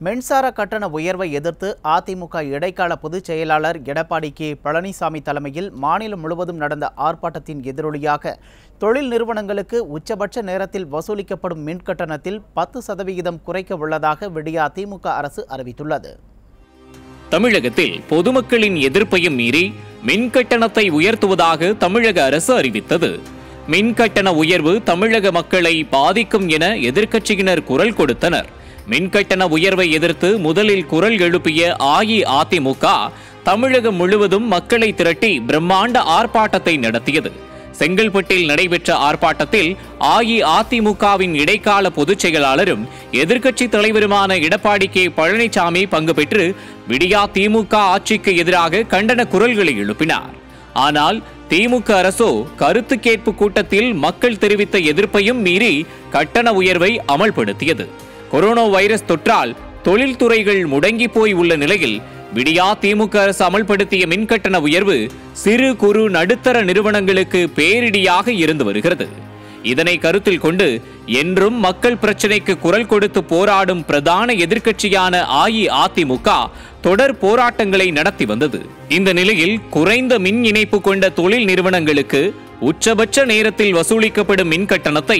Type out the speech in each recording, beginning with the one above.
மின்சார கட்டண உயர்வை எதிர்த்து அதிமுக இடைக்கால பொதுச் செயலாளர் எடப்பாடி கே பழனிசாமி தலைமையில் மாநிலம் முழுவதும் நடந்த ஆர்ப்பாட்டத்தின் எதிரொலியாக தொழில் நிறுவனங்களுக்கு உச்சபட்ச நேரத்தில் வசூலிக்கப்படும் மின் கட்டணத்தில் 10% குறைக்க உள்ளதாக விடியா திமுக அரசு அறிவித்துள்ளது. தமிழகத்தில் பொதுமக்களின் எதிர்ப்பையும் மீறி மின் கட்டணத்தை உயர்த்துவதாக தமிழக அரசு அறிவித்தது. மின் கட்டண உயர்வு தமிழக மக்களை பாதிக்கும் என எதிர்க்கட்சியினர் குரல் கொடுத்தனர். மின்கட்டண உயர்வை எதிர்த்து முதலில் குரல் எழுப்பிய அஇஅதிமுக தமிழகம் முழுவதும் மக்களை திரட்டி பிரம்மாண்ட ஆர்ப்பாட்டத்தை நடத்தியது. செங்கல்பட்டில் நடைபெற்ற ஆர்ப்பாட்டத்தில் அஇஅதிமுகவின் இடைக்கால பொதுச் செயலாளரும் எதிர்க்கட்சி தலைவருமான எடப்பாடி கே பழனிசாமி பங்கு பெற்று விடியா திமுக ஆட்சிக்கு எதிராக கண்டன குரல்களை எழுப்பினார். ஆனால் திமுக அரசோ கருத்து கேட்பு கூட்டத்தில் மக்கள் தெரிவித்த எதிர்ப்பையும் மீறி கட்டண உயர்வை அமல்படுத்தியது. கொரோனா வைரஸ் தொற்றால் தொழில்துறைகள் முடங்கி போய் உள்ள நிலையில் விடியா திமுக அரசு அமல்படுத்திய மின்கட்டண உயர்வு சிறு குறு நடுத்தர நிறுவனங்களுக்கு பேரிடியாக இருந்து வருகிறது. இதனை கருத்தில் கொண்டு என்றும் மக்கள் பிரச்சினைக்கு குரல் கொடுத்து போராடும் பிரதான எதிர்க்கட்சியான அஇஅதிமுக தொடர் போராட்டங்களை நடத்தி வந்தது. இந்த நிலையில் குறைந்த மின் இணைப்பு கொண்ட தொழில் நிறுவனங்களுக்கு உச்சபட்ச நேரத்தில் வசூலிக்கப்படும் மின் கட்டணத்தை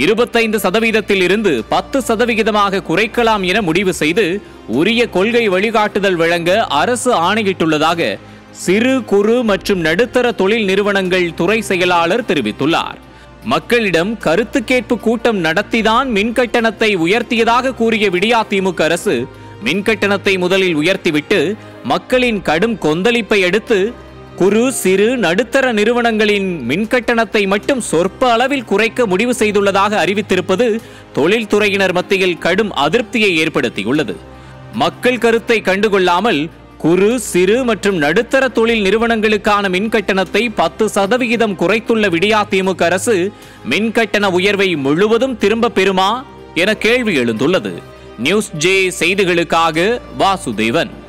25% இருந்து 10% குறைக்கலாம் என முடிவு செய்து உரிய கொள்கை வழிகாட்டுதல் வழங்க அரசு ஆணையிட்டுள்ளதாக சிறு குறு மற்றும் நடுத்தர தொழில் நிறுவனங்கள் துறை செயலாளர் தெரிவித்துள்ளார். மக்களிடம் கருத்து கேட்பு கூட்டம் நடத்திதான் மின் கட்டணத்தை உயர்த்தியதாக கூறிய விடியா திமுக அரசு மின்கட்டணத்தை முதலில் உயர்த்திவிட்டு மக்களின் கடும் கொந்தளிப்பை அடுத்து குறு சிறு நடுத்தர நிறுவனங்களின் மின்கட்டணத்தை மட்டும் சொற்ப அளவில் குறைக்க முடிவு செய்துள்ளதாக அறிவித்திருப்பது தொழில்துறையினர் மத்தியில் கடும் அதிருப்தியை ஏற்படுத்தியுள்ளது. மக்கள் கருத்தை கண்டுகொள்ளாமல் குறு சிறு மற்றும் நடுத்தர தொழில் நிறுவனங்களுக்கான மின்கட்டணத்தை 10% குறைத்துள்ள விடியா திமுக அரசு மின்கட்டண உயர்வை முழுவதும் திரும்ப பெறுமா என கேள்வி எழுந்துள்ளது. நியூஸ் ஜே செய்திகளுக்காக வாசுதேவன்.